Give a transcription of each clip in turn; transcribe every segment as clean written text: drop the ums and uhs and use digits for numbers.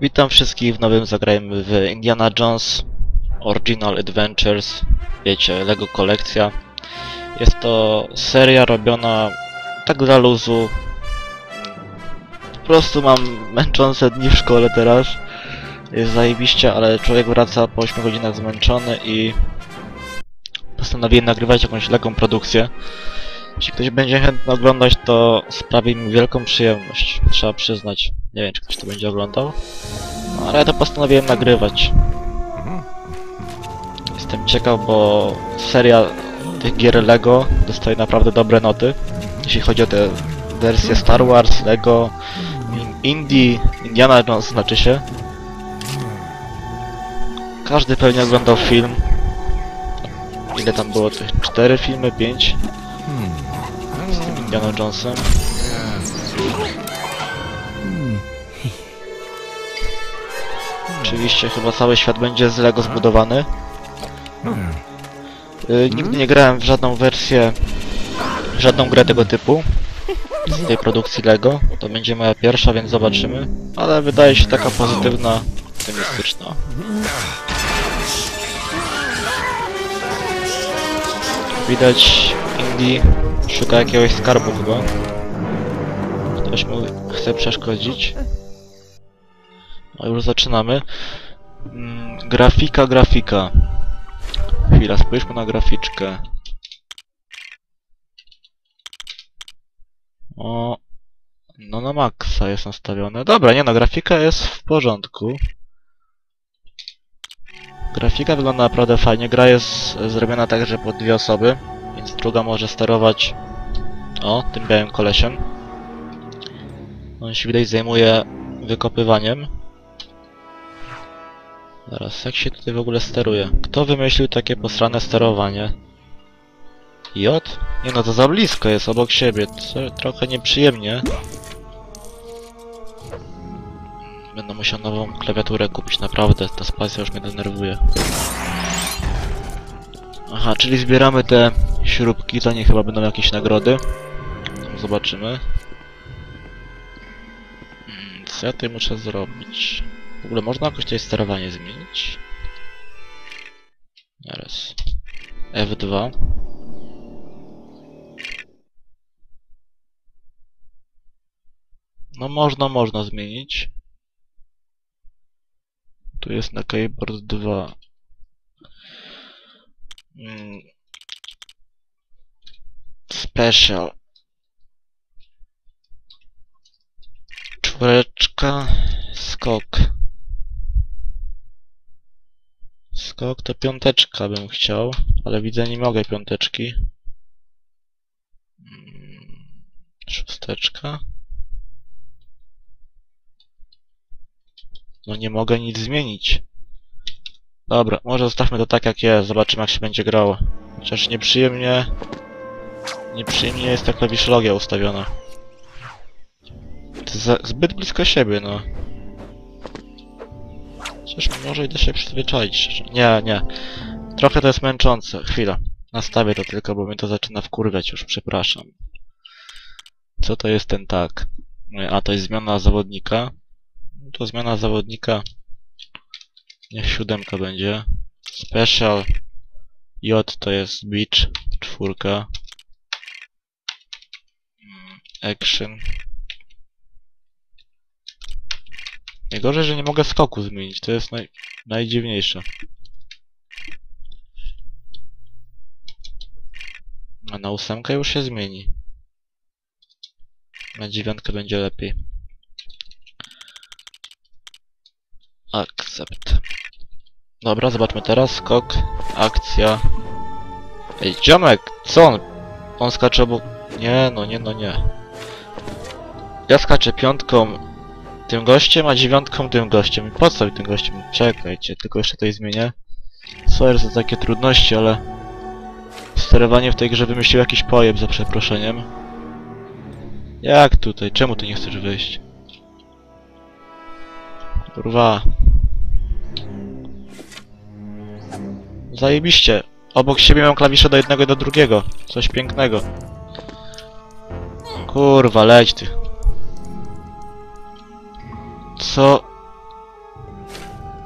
Witam wszystkich w nowym Zagrajmy w Indiana Jones Original Adventures. Wiecie, Lego kolekcja. Jest to seria robiona tak dla luzu. Po prostu mam męczące dni w szkole teraz. Jest zajebiście, ale człowiek wraca po 8 godzinach zmęczony i postanowiłem nagrywać jakąś lekką produkcję. Jeśli ktoś będzie chętny oglądać, to sprawi mi wielką przyjemność. Trzeba przyznać. Nie wiem, czy ktoś to będzie oglądał. No, ale ja to postanowiłem nagrywać. Jestem ciekaw, bo seria tych gier Lego dostaje naprawdę dobre noty. Jeśli chodzi o te wersje Star Wars, Lego, Indiana Jones znaczy się. Każdy pewnie oglądał film. Ile tam było tych? 4 filmy? 5? Z tym Indiana Jonesem. Oczywiście chyba cały świat będzie z Lego zbudowany. Nigdy nie grałem w żadną wersję, w żadną grę tego typu z tej produkcji Lego. To będzie moja pierwsza, więc zobaczymy. Ale wydaje się taka pozytywna, optymistyczna. Widać, Indy szuka jakiegoś skarbu chyba. Ktoś mu chce przeszkodzić. No już zaczynamy. Grafika. Chwila, spójrzmy na graficzkę. O, no na maksa jest nastawione. Dobra, nie no, grafika jest w porządku. Grafika wygląda naprawdę fajnie. Gra jest zrobiona tak, że pod 2 osoby, więc druga może sterować tym białym kolesiem. On się widać zajmuje wykopywaniem. Zaraz, jak się tutaj w ogóle steruje? Kto wymyślił takie posrane sterowanie? J? Nie no, to za blisko jest obok siebie. Trochę nieprzyjemnie. Będę musiał nową klawiaturę kupić, naprawdę. Ta spacja już mnie denerwuje. Aha, czyli zbieramy te śrubki, za nie chyba będą jakieś nagrody. Zobaczymy. Co ja tutaj muszę zrobić? W ogóle można jakoś tutaj sterowanie zmienić? Zaraz. F2. No można zmienić. Tu jest na keyboard 2. Special. 4. Skok. Skok to 5 bym chciał, ale widzę, nie mogę 5. 6. No nie mogę nic zmienić. Dobra, może zostawmy to tak jak jest, zobaczymy jak się będzie grało. Chociaż nieprzyjemnie jest ta klawiszologia ustawiona. To jest zbyt blisko siebie, no. Chociaż może i da się przyzwyczaić. Nie. Trochę to jest męczące. Chwila. Nastawię to tylko, bo mnie to zaczyna wkurwiać już, przepraszam. Co to jest ten tak? A, to jest zmiana zawodnika. No to zmiana zawodnika. Niech 7 będzie. Special. J to jest beach. 4. Action. Najgorzej, że nie mogę skoku zmienić. To jest najdziwniejsze. A na 8 już się zmieni. Na 9 będzie lepiej. Accept. Dobra, zobaczmy teraz. Skok, akcja. Ej, ziomek! Co on? On skacze obok... Nie. Ja skaczę 5 tym gościem, a 9 tym gościem. I po co tym gościem? Czekajcie, tylko jeszcze tutaj zmienię. Sorry za takie trudności, ale... Sterowanie w tej grze wymyślił jakiś pojeb, za przeproszeniem. Jak tutaj? Czemu ty nie chcesz wyjść? Kurwa. Zajebiście. Obok siebie mam klawisze do jednego i do drugiego. Coś pięknego. Kurwa, leć ty. Co?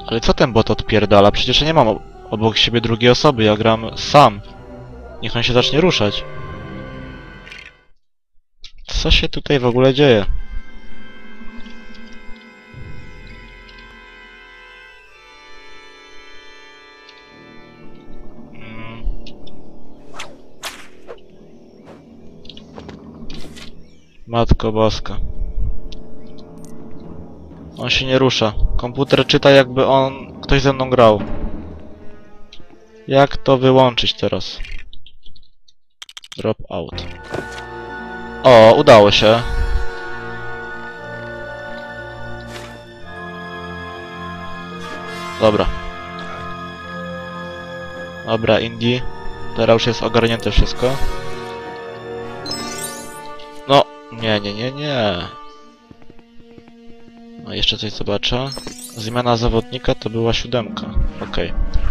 Ale co ten bot odpierdala? Przecież ja nie mam obok siebie drugiej osoby, ja gram sam. Niech on się zacznie ruszać. Co się tutaj w ogóle dzieje? Matko Boska. On się nie rusza. Komputer czyta, jakby ktoś ze mną grał. Jak to wyłączyć teraz? Drop out. O, udało się. Dobra. Dobra, Indie. Teraz już jest ogarnięte wszystko. No, nie. No, jeszcze coś zobaczę. Zmiana zawodnika to była 7. Okej.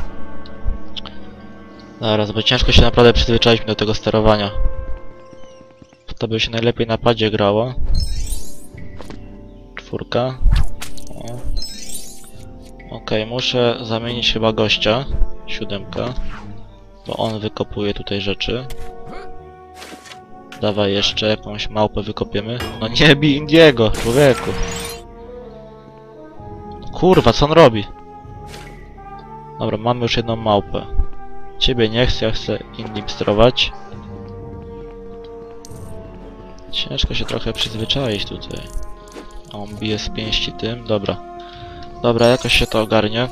Zaraz, bo ciężko się naprawdę przyzwyczaić do tego sterowania. To by się najlepiej na padzie grało. 4. Okej, muszę zamienić chyba gościa. 7. Bo on wykopuje tutaj rzeczy. Dawaj jeszcze jakąś małpę wykopiemy. No nie bij Indiego, człowieku. Kurwa, co on robi? Dobra, mamy już jedną małpę. Ciebie nie chcę, ja chcę Indim sterować. Ciężko się trochę przyzwyczaić tutaj. A on bije z pięści tym, dobra. Dobra, jakoś się to ogarnie.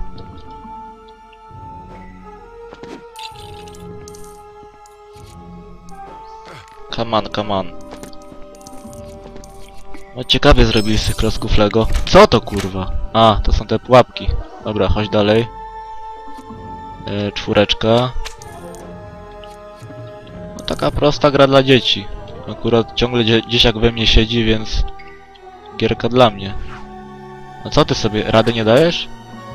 Come on. No ciekawie zrobili z tych klocków Lego. Co to kurwa? A, to są te pułapki. Dobra, chodź dalej. 4. No taka prosta gra dla dzieci. Akurat ciągle dzieciak we mnie siedzi, więc... Gierka dla mnie. No co ty sobie, rady nie dajesz?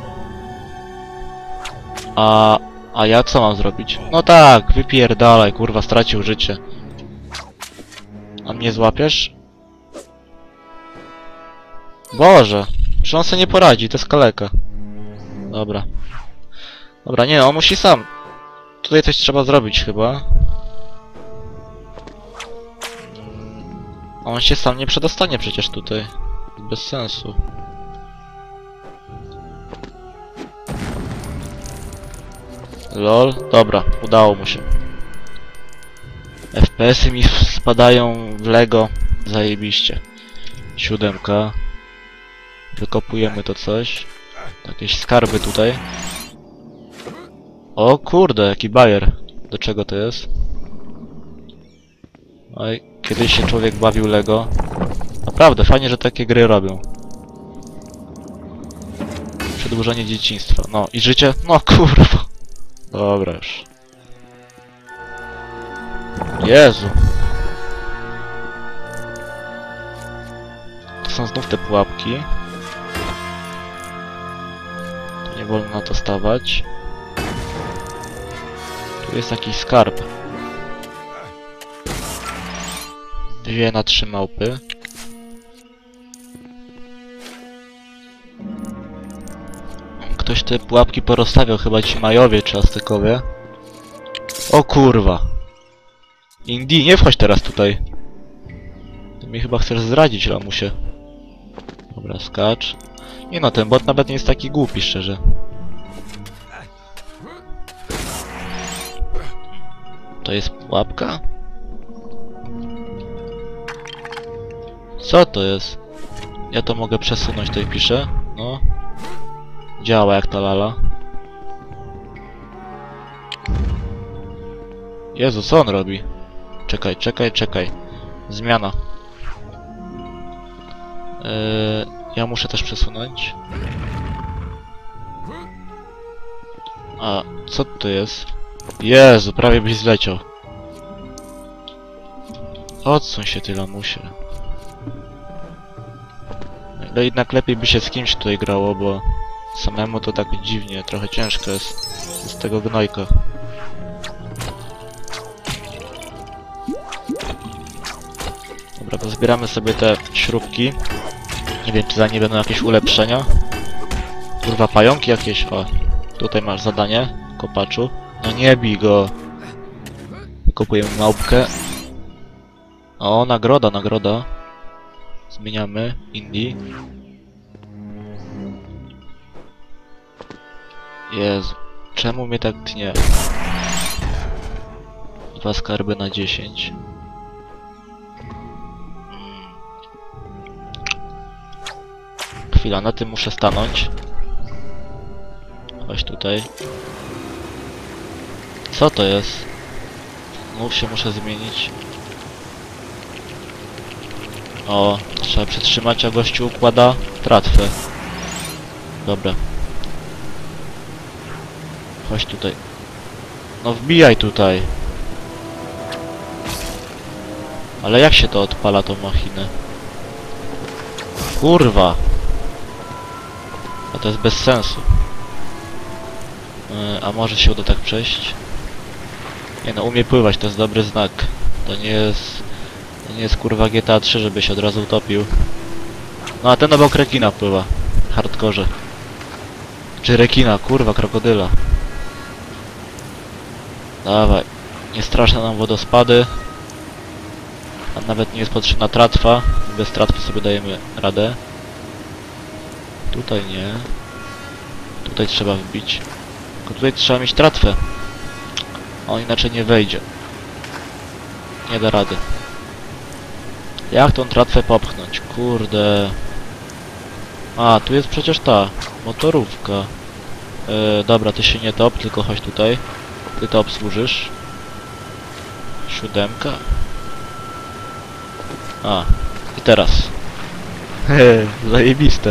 A ja co mam zrobić? No tak, wypierdalaj, kurwa, stracił życie. A mnie złapiesz? Boże, że on sobie nie poradzi, to jest kaleka. Dobra. Dobra, nie, on musi sam. Tutaj coś trzeba zrobić chyba. On się sam nie przedostanie przecież tutaj. Bez sensu. Lol, dobra, udało mu się. FPS-y mi spadają w Lego. Zajebiście. 7. Wykopujemy to coś. Jakieś skarby tutaj. O kurde, jaki bajer. Do czego to jest? Oj, kiedyś się człowiek bawił Lego. Naprawdę, fajnie, że takie gry robią. Przedłużenie dzieciństwa. No i życie? No kurwa. Dobra już. Jezu. To są znów te pułapki. Tu nie wolno na to stawać. Tu jest jakiś skarb. 2 na 3 małpy. Ktoś te pułapki porozstawiał, chyba ci Majowie czy Aztekowie. O kurwa. Indie, nie wchodź teraz tutaj. Ty mi chyba chcesz zdradzić, lamusie. Dobra, skacz. Nie no, ten bot nawet nie jest taki głupi, szczerze. To jest pułapka? Co to jest? Ja to mogę przesunąć, tutaj piszę. No. Działa jak ta lala. Jezu, co on robi? Czekaj. Zmiana. Ja muszę też przesunąć. A, co to jest? Jezu, prawie byś zleciał. Odsuń się, ty lamusie. No jednak lepiej by się z kimś tutaj grało, bo samemu to tak dziwnie, trochę ciężko jest z tego gnojka. Dobra, to zbieramy sobie te śrubki. Nie wiem, czy za nie będą jakieś ulepszenia. Kurwa, pająki jakieś, o. Tutaj masz zadanie, kopaczu. No nie bij go. Kupujemy małpkę. O, nagroda, nagroda. Zmieniamy. Indie. Jezu. Czemu mnie tak tnie? 2 skarby na 10. Chwila, na tym muszę stanąć. Chodź tutaj. Co to jest? Znów się muszę zmienić. O, trzeba przytrzymać, a gościu układa tratwę. Dobra. Chodź tutaj. No wbijaj tutaj. Ale jak się to odpala, tą machinę? Kurwa. A to jest bez sensu. A może się uda tak przejść? Nie no, umie pływać, to jest dobry znak. To nie jest kurwa GTA 3, żeby się od razu utopił. No a ten obok rekina pływa. Hardkorze. Czy rekina, kurwa, krokodyla. Dawaj. Nie straszne nam wodospady. A nawet nie jest potrzebna tratwa. Bez tratwy sobie dajemy radę. Tutaj nie. Tutaj trzeba wbić. Tylko tutaj trzeba mieć tratwę. On inaczej nie wejdzie. Nie da rady. Jak tą tratwę popchnąć? Kurde. A, tu jest przecież ta motorówka. Dobra, ty się nie top, tylko chodź tutaj. Ty to obsłużysz. 7. A, i teraz. Hehe, zajebiste.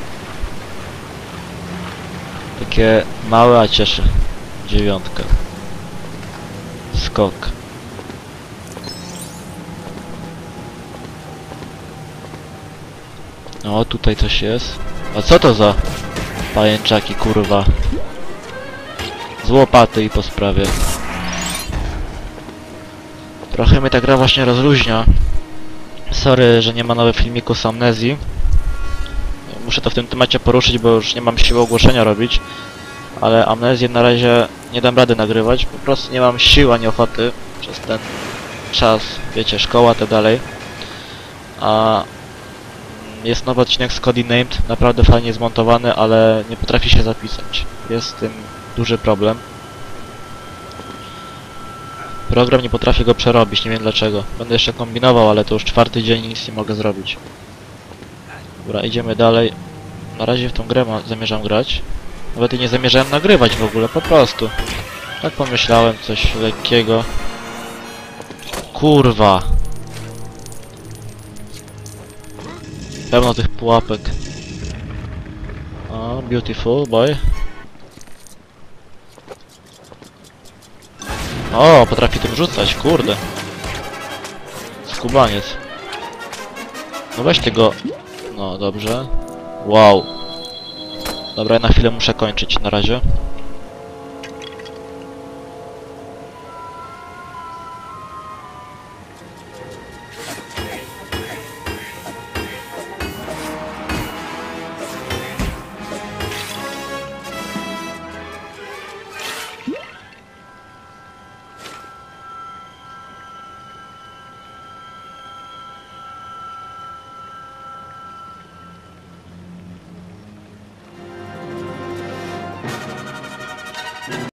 Takie małe, a cieszy. 9. Skok. O, tutaj coś jest. A co to za pajęczaki, kurwa? Z łopaty i po sprawie. Trochę mnie ta gra właśnie rozluźnia. Sorry, że nie ma nowego filmiku z Amnezji. Muszę to w tym temacie poruszyć, bo już nie mam siły ogłoszenia robić. Ale Amnezję na razie nie dam rady nagrywać. Po prostu nie mam siły ani ochoty przez ten czas. Wiecie, szkoła, te dalej. A jest nowy odcinek z Cody Named. Naprawdę fajnie zmontowany, ale nie potrafi się zapisać. Jest z tym duży problem. Program nie potrafi go przerobić, nie wiem dlaczego. Będę jeszcze kombinował, ale to już 4. dzień i nic nie mogę zrobić. Dobra, idziemy dalej. Na razie w tą grę zamierzam grać. Nawet i nie zamierzałem nagrywać w ogóle, po prostu. Tak pomyślałem, coś lekkiego. Kurwa. Pełno tych pułapek. O, beautiful boy. O, potrafi tym rzucać, kurde. Skubaniec. No weź tego. No, dobrze. Wow. Dobra, ja na chwilę muszę kończyć, na razie.